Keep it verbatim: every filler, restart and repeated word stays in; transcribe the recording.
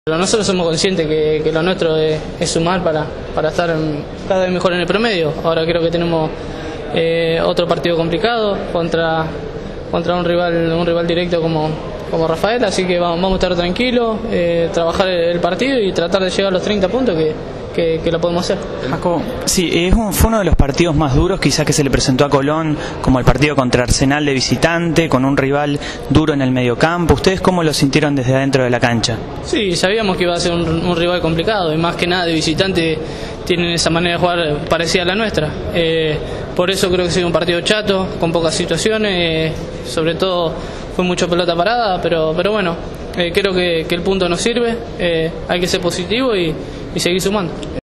Pero nosotros somos conscientes que, que lo nuestro es, es sumar para, para estar en, cada vez mejor en el promedio. Ahora creo que tenemos eh, otro partido complicado contra, contra un rival un rival directo como, como Rafael, así que vamos, vamos a estar tranquilos, eh, trabajar el partido y tratar de llegar a los treinta puntos que, que, que lo podemos hacer. Jacobo, sí, es un, fue uno de los partidos más duros quizás que se le presentó a Colón, como el partido contra Arsenal de visitante, con un rival duro en el mediocampo. ¿Ustedes cómo lo sintieron desde adentro de la cancha? Sí, sabíamos que iba a ser un, un rival complicado y más que nada de visitante tienen esa manera de jugar parecida a la nuestra. Eh, por eso creo que ha sido un partido chato, con pocas situaciones, eh, sobre todo fue mucho pelota parada, pero, pero bueno, eh, creo que, que el punto nos sirve, eh, hay que ser positivo y, y seguir sumando.